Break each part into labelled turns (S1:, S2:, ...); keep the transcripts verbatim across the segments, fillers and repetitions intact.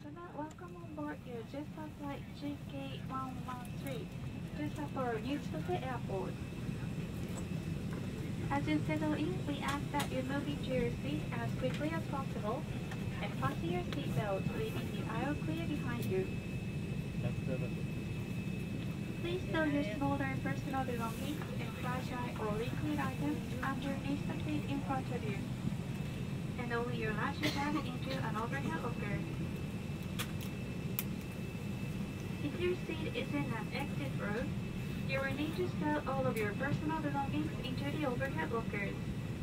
S1: gentlemen, welcome on board your JetStar flight G K one one three to Sapporo New Chitose Airport. As you settle in, we ask that you move into your seat as quickly as possible and fasten your seatbelt, leaving the aisle clear behind you. Please stow your smaller personal belongings and fragile or liquid items underneath the seat in front of you, and only your luggage bag into an overhead locker. If your seat is in an exit row, you will need to stow all of your personal belongings into the overhead lockers.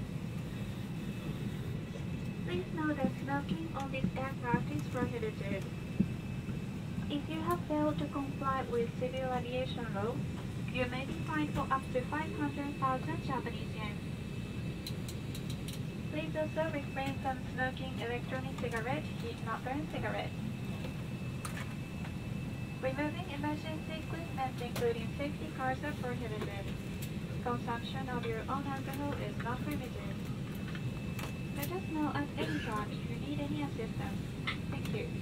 S1: Please know that smoking on this aircraft is prohibited. If you have failed to comply with civil aviation law, you may be fined for up to five hundred thousand Japanese yen. Please also refrain from smoking electronic cigarettes, heat-not-burn cigarettes. Removing emergency equipment, including safety cars, are prohibited. Consumption of your own alcohol is not permitted. Let us know at any time if you need any assistance. Thank you.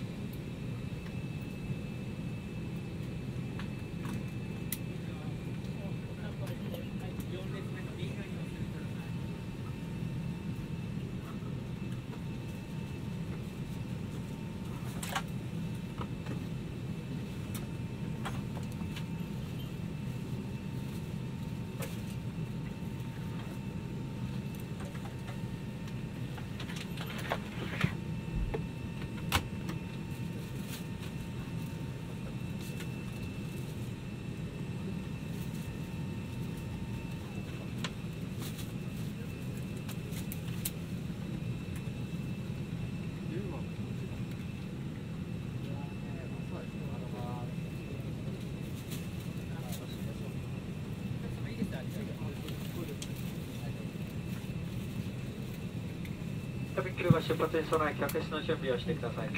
S2: 旅客が出発に備え、客室の準備をしてください。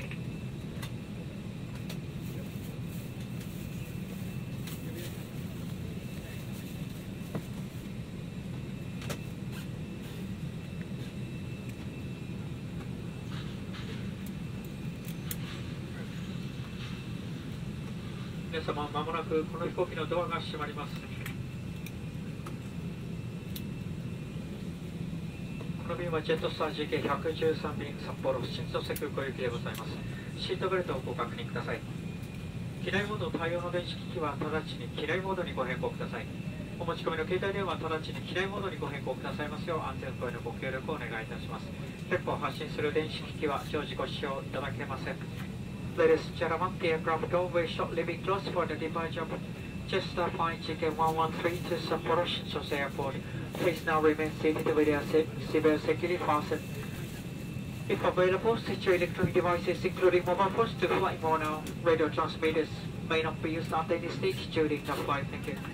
S2: 皆様、まもなくこの飛行機のドアが閉まります。この便はジェットスター ジーケーひゃくじゅうさん 便札幌新千歳空港行きでございます。シートベルトをご確認ください。機内モード対応の電子機器は直ちに機内モードにご変更ください。お持ち込みの携帯電話は直ちに機内モードにご変更くださいますよう安全運航へのご協力をお願いいたします。電波を発信する電子機器は常時ご使用いただけません。Ladies and gentlemen, the aircraft doorway shortly be closed for the departure of JetStar Flight G K one one three to Sapporo Shinchose Airport. Please now remain seated with your seatbelt securely fastened. If available, set your electronic devices, including mobile phones, to flight mode now. Radio transmitters may not be used at any stage during the flight. Thank you.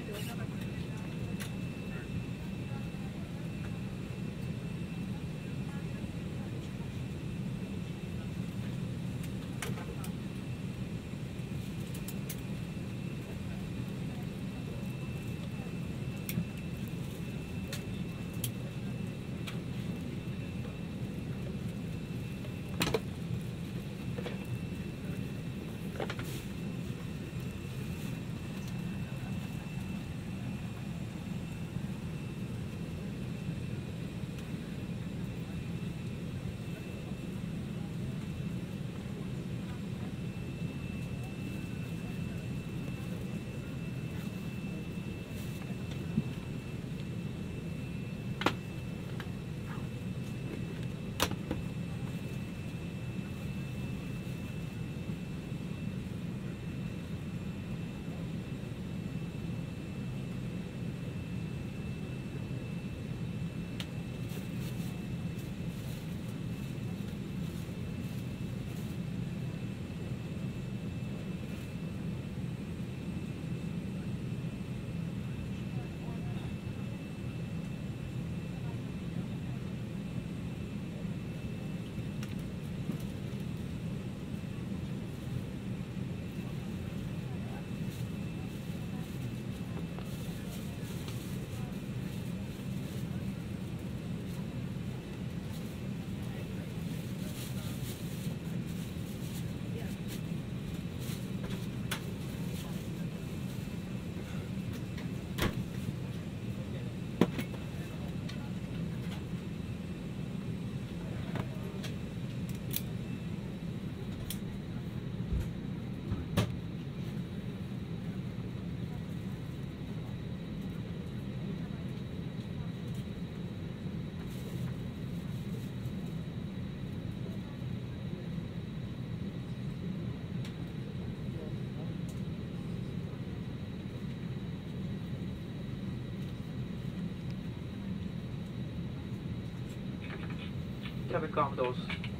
S2: Cabin Commodores.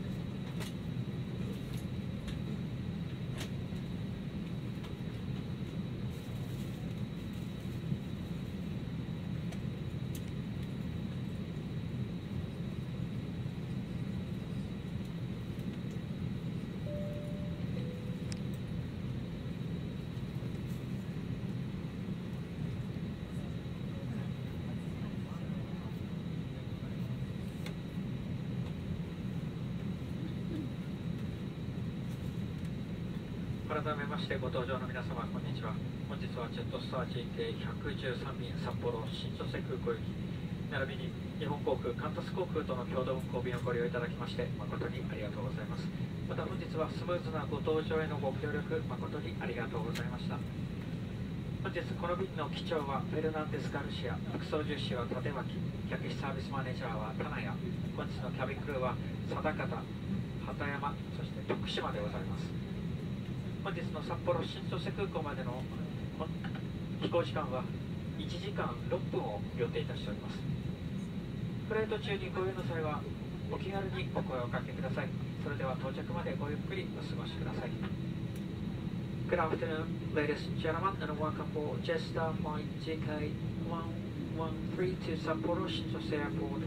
S2: 改めましてご搭乗の皆様こんにちは。本日はジェットスター ジーケーひゃくじゅうさん 便札幌新千歳空港行き並びに日本航空カンタス航空との共同運航便をご利用いただきまして誠にありがとうございます。また本日はスムーズなご搭乗へのご協力誠にありがとうございました。本日この便の機長はフェルナンデス・ガルシア、副操縦士は立脇、客室サービスマネージャーは棚谷、本日のキャビンクルーは定方、畑山、そして徳島でございます。本日の札幌新千歳空港までの飛行時間はいちじかんろっぷんを予定いたしております。フライト中にご用の際はお気軽にお声をかけください。それでは到着までごゆっくりお過ごしください。Good afternoon, ladies and gentlemen, and welcome aboard Jetstar Flight J K one one three to Sapporo Shinjuku Airport.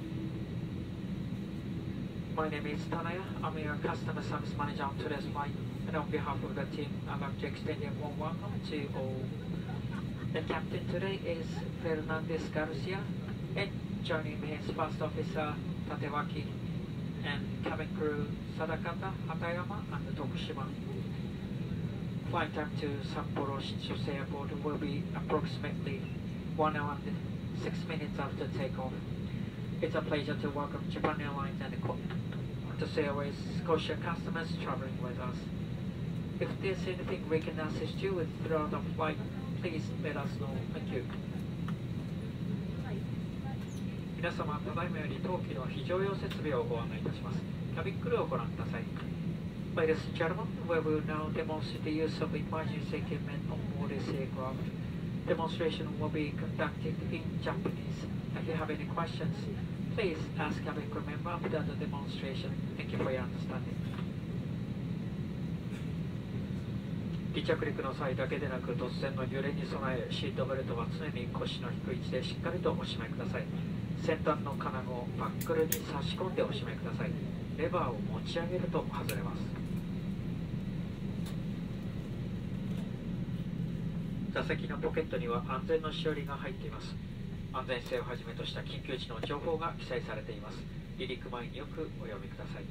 S2: My name is Tanaya. I'm your customer service manager on today's flight, and on behalf of the team, I'd like to extend a warm welcome to all. The captain today is Fernandez Garcia, and joining me is First Officer Tatewaki, and cabin crew Sadakata, Hatayama, and Tokushima. Flight time to Sapporo Shinjuku Airport will be approximately one hour and six minutes after takeoff. It's a pleasure to welcome Japan Airlines and Qantas Airways Scotia customers traveling with us. If there's anything we can assist you with throughout the flight, please let us know. Thank you. 皆様、ただいまより当機の非常用設備をご案内いたします。キャビンクルーをご覧ください。Ladies and gentlemen, we will now demonstrate the use of emergency equipment on board this aircraft. Demonstration will be conducted in Japanese. If you have any questions, please ask cabin crew member after the demonstration. Thank you for your understanding. 離着陸の際だけでなく突然の揺れに備えシートベルトは常に腰の低い位置でしっかりとお締めください。先端の金具をバックルに差し込んでお締めください。レバーを持ち上げると外れます。座席のポケットには安全のしおりが入っています。安全性をはじめとした緊急時の情報が記載されています。離陸前によくお読みください。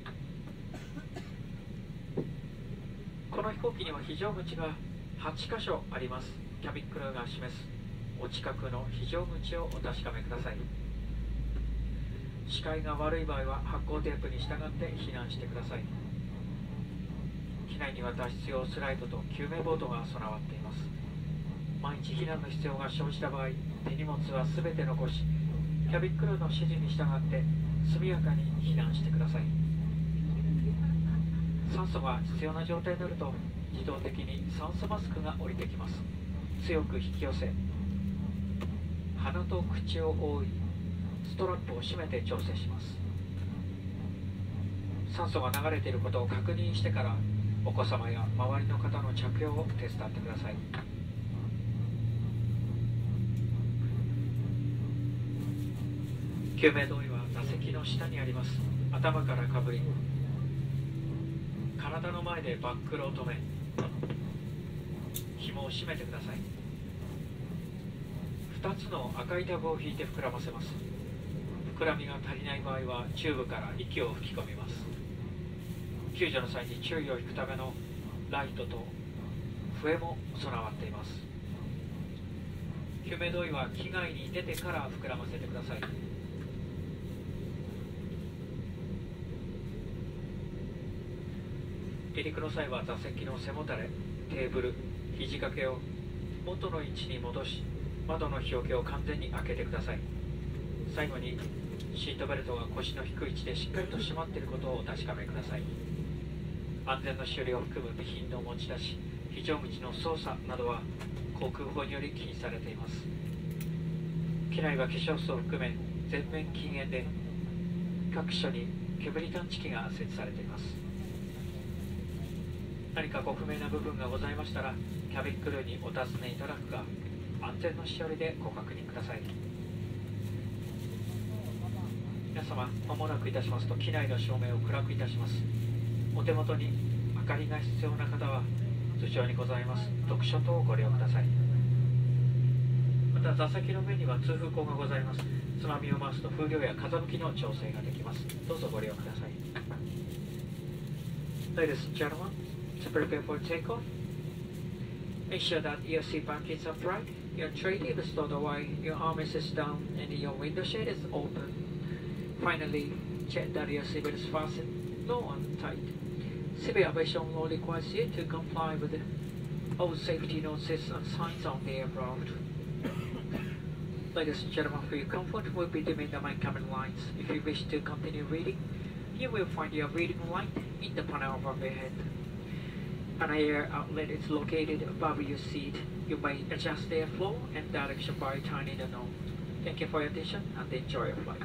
S2: この飛行機には非常口がはちかしょあります。キャビンクルーが示すお近くの非常口をお確かめください。視界が悪い場合は発光テープに従って避難してください。機内には脱出用スライドと救命ボートが備わっています。万一避難の必要が生じた場合、手荷物はすべて残し、キャビンクルーの指示に従って速やかに避難してください。酸素が必要な状態になると、自動的に酸素マスクが降りてきます。強く引き寄せ、鼻と口を覆い、ストラップを締めて調整します。酸素が流れていることを確認してから、お子様や周りの方の着用を手伝ってください。救命胴衣は座席の下にあります。頭からかぶり、体の前でバックルを止め、紐を締めてください。ふたつの赤いタブを引いて膨らませます。膨らみが足りない場合はチューブから息を吹き込みます。救助の際に注意を引くためのライトと笛も備わっています。救命胴衣は機外に出てから膨らませてください。離陸の際は座席の背もたれ、テーブル、肘掛けを元の位置に戻し、窓の日よけを完全に開けてください。最後にシートベルトが腰の低い位置でしっかりと締まっていることをお確かめください。安全のしおりを含む備品の持ち出し、非常口の操作などは航空法により禁止されています。機内は化粧室を含め全面禁煙で、各所に煙探知機が設置されています。何かご不明な部分がございましたら、キャビンクルーにお尋ねいただくか、安全のしおりでご確認ください。皆様、まもなくいたしますと機内の照明を暗くいたします。お手元に明かりが必要な方は頭上にございます読書灯をご利用ください。また座席の上には通風口がございます。つまみを回すと風量や風向きの調整ができます。どうぞご利用ください。 Ladies and gentlemen, to prepare for takeoff, make sure that your seat back is upright, your tray table is stowed away, your armrest is down, and your window shade is open. Finally, check that your seatbelt is fastened low and tight. Seatbelt aviation law requires you to comply with all safety notices and signs on the aircraft. Ladies and gentlemen, for your comfort, we'll be dimming the main cabin lights. If you wish to continue reading, you will find your reading light in the panel above your head. An air outlet is located above your seat. You may adjust the airflow and direction by turning the knob. Thank you for your attention and enjoy your flight.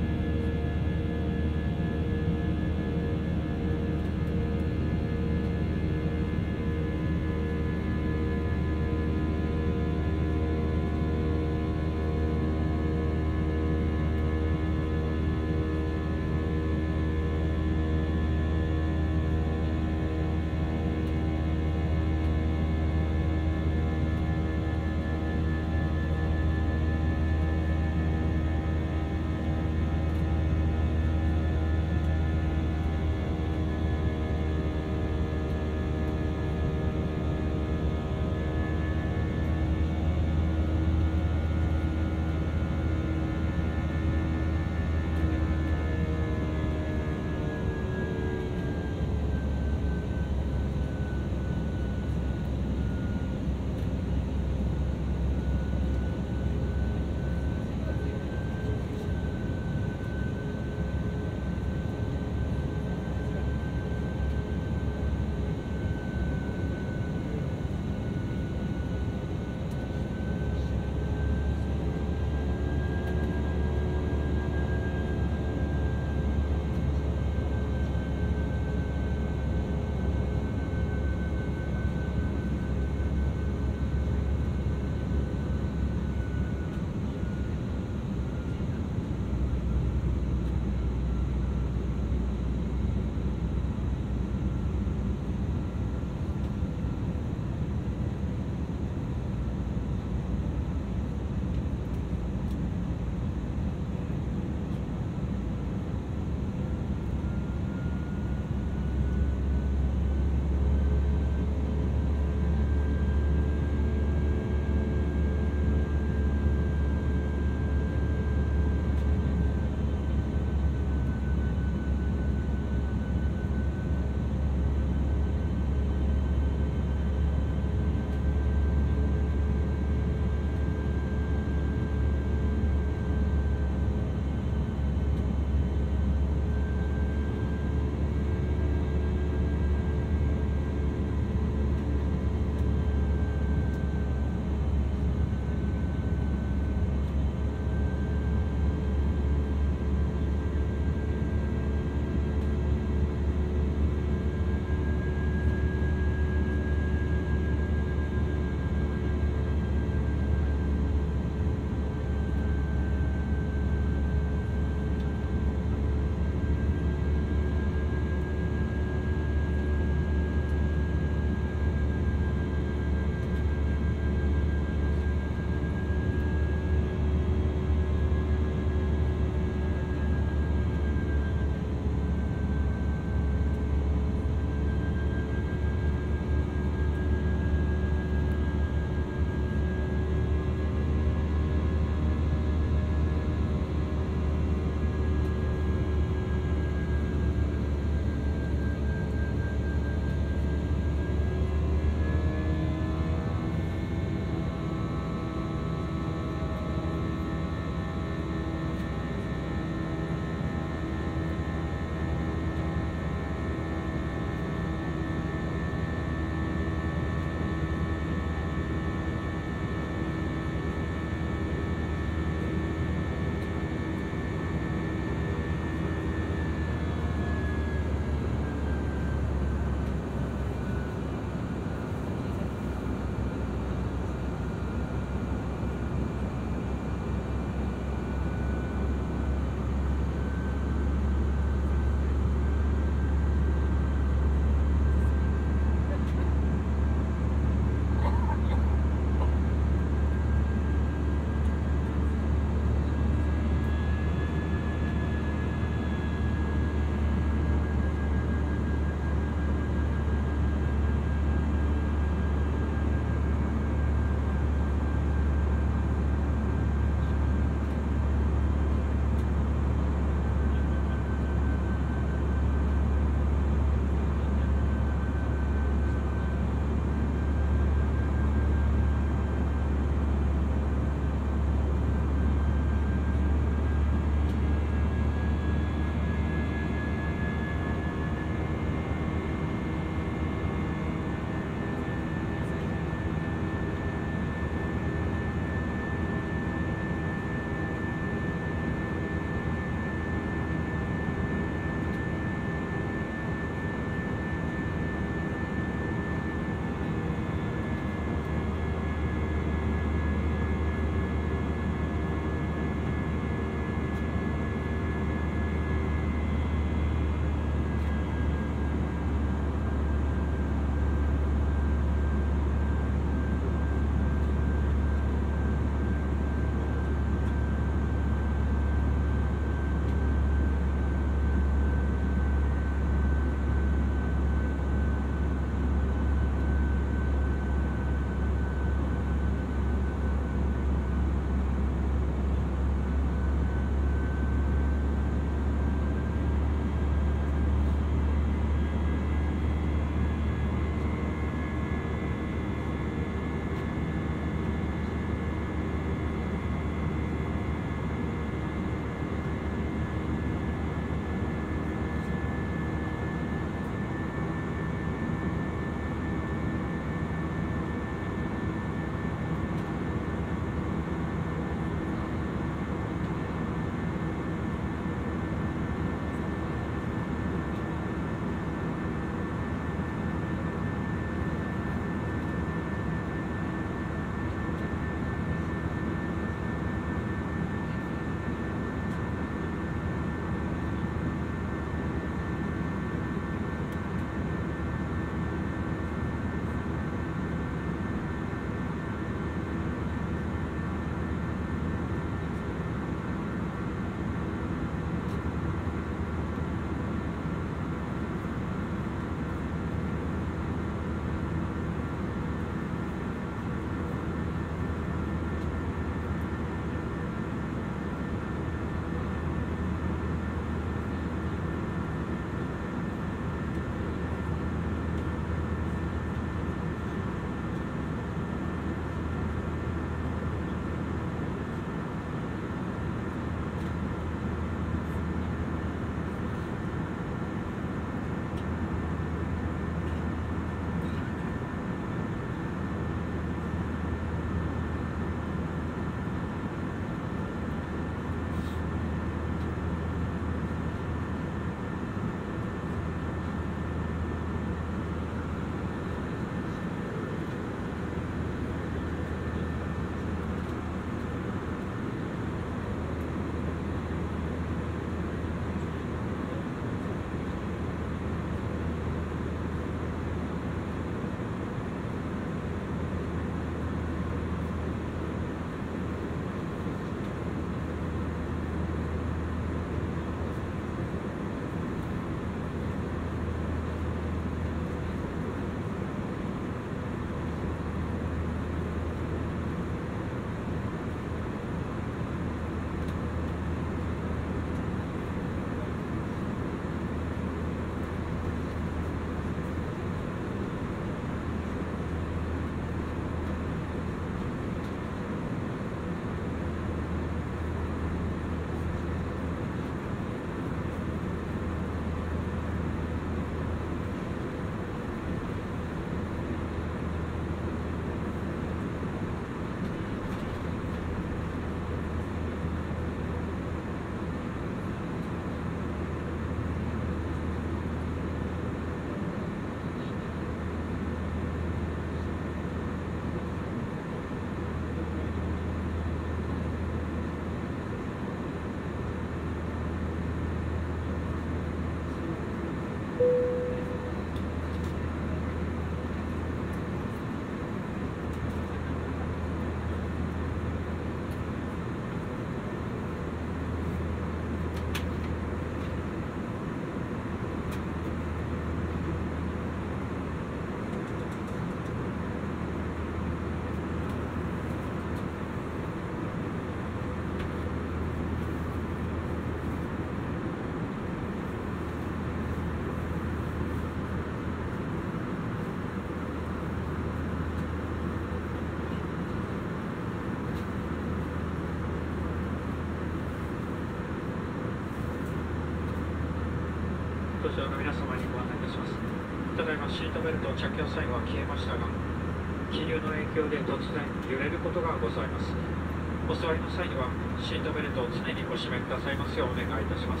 S2: 乗の皆様にご案内いたします。ただいまシートベルト着用サインは消えましたが、気流の影響で突然揺れることがございます。お座りの際にはシートベルトを常にお締めくださいますようお願いいたします。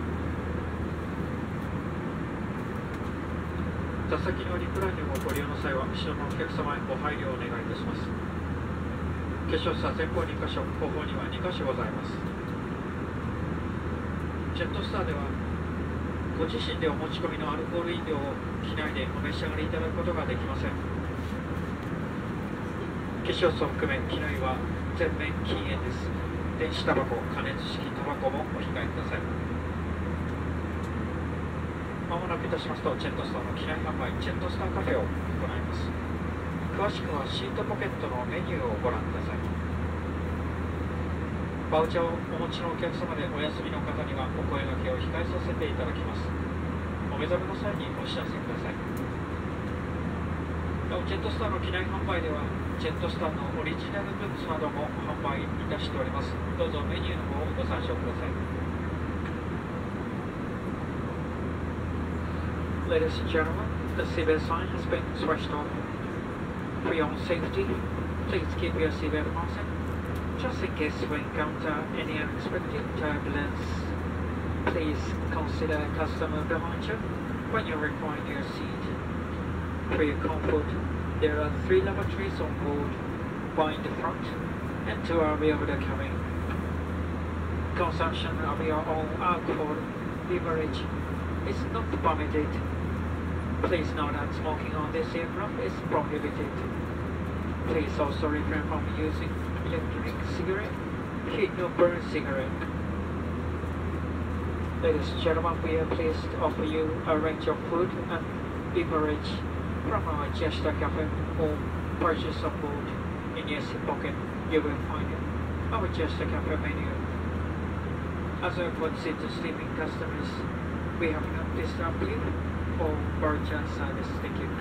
S2: 座席のリクライニングをご利用の際は後ろのお客様へご配慮をお願いいたします。化粧室は前方にか所、後方にはにか所ございます。ジェットスターではご自身でお持ち込みのアルコール飲料を機内でお召し上がりいただくことができません。化粧室を含め機内は全面禁煙です。電子タバコ、加熱式タバコもお控えください。まもなくいたしますとジェットスターの機内販売ジェットスターカフェを行います。詳しくはシートポケットのメニューをご覧ください。バウチャーをお持ちのお客様でお休みの方にはお声掛けを控えさせていただきます。お目覚めの際にお知らせください。なおジェットスターの機内販売ではジェットスターのオリジナルグッズなども販売いたしております。どうぞメニューの方をご参照ください。 Ladies and gentlemen, the seatbelt sign has been switched off. For your own safety, please keep your seatbelt fastened. Just in case we encounter any unexpected turbulence, please consider a customer behind you when you recline your seat. For your comfort, there are three lavatories on board, one in the front and two are rear of the cabin. Consumption of your own alcohol beverage is not permitted. Please note that smoking on this aircraft is prohibited. Please also refrain from using electronic cigarette, heat or burn cigarette. Ladies and gentlemen, we are pleased to offer you a range of food and beverage from our Jester Cafe or purchase on board. In your seat pocket, you will find our Jester Cafe menu. As a courtesy to sleeping customers, we have not disturbed you for purchase service. Thank you.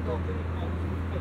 S2: トークにも、はい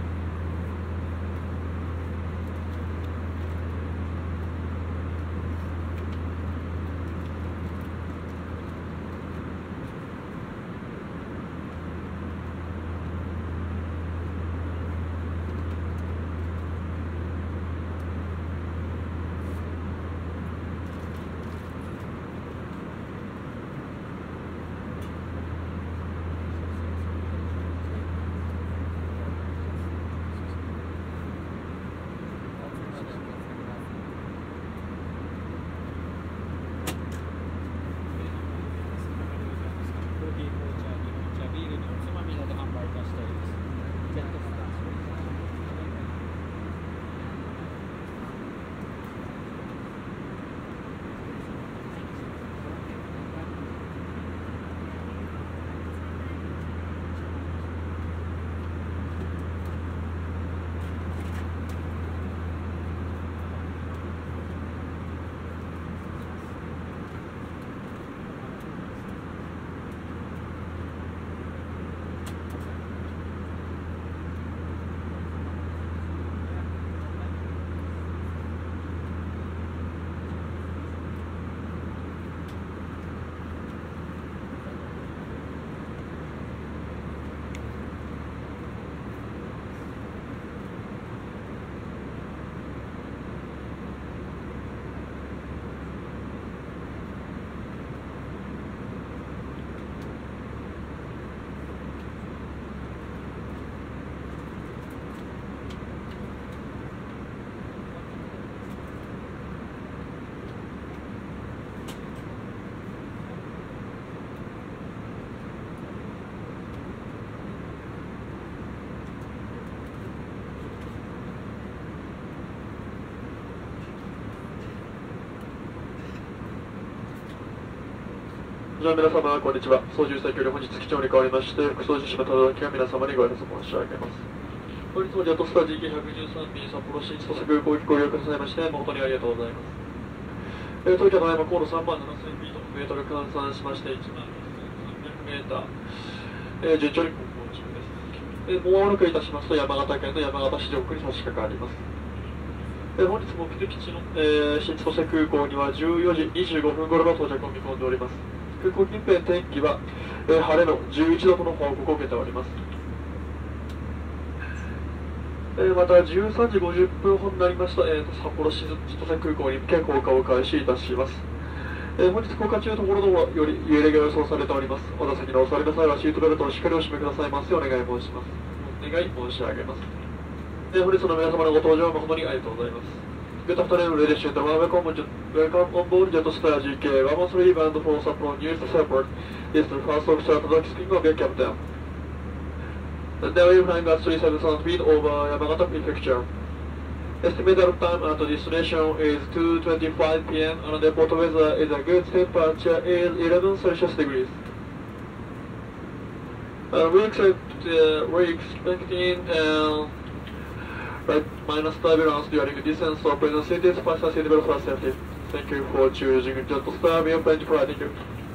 S3: じゃあ皆様、こんにちは。操縦席より本日機長に代わりまして、副操縦士の忠明が皆様にご挨拶申し上げます。本日もジェットスター ジーケーひゃくじゅうさんビー 札幌新千歳空港行きご利用くださいまして、誠にありがとうございます。えー、東京ただいま高度さんまんななせんフィートメートル換算しましていちまんろくせんさんびゃくメーター、えー、順調に航行中です。えー、もう間もなくいたしますと山形県の山形市上空に差し掛かります。えー、本日目的地の、えー、新千歳空港にはじゅうよじにじゅうごふん頃の到着を見込んでおります。空港近辺天気は、えー、晴れのじゅういちどとの報告を受けております。えー、またじゅうさんじごじゅっぷんほどになりました、えー、と札幌市千歳空港に向け降下を開始いたします。えー、本日降下中のところのより揺れが予想されております。お座席のお座りの際はシートベルトをしっかりお締めくださいますようお願い申します。お願い申し上げます。えー、本日の皆様のご搭乗誠にありがとうございます。Good afternoon, ladies and gentlemen. Welcome, welcome on board Jetstar ジーケーone one three and for Sapporo News Airport. This is the first officer Tadaki speaking of your captain. Now we're flying at thirty-seven thousand feet over Yamagata Prefecture. Estimated time at the destination is two twenty-five p m and the port weather is a good temperature is eleven Celsius degrees. Uh, we expect, uh, we're expecting uh, right minus turbulence during the descent, so present cities, fasten seatbelt for safety. Thank you for choosing Jetstar. We are planning to fly. Thank you.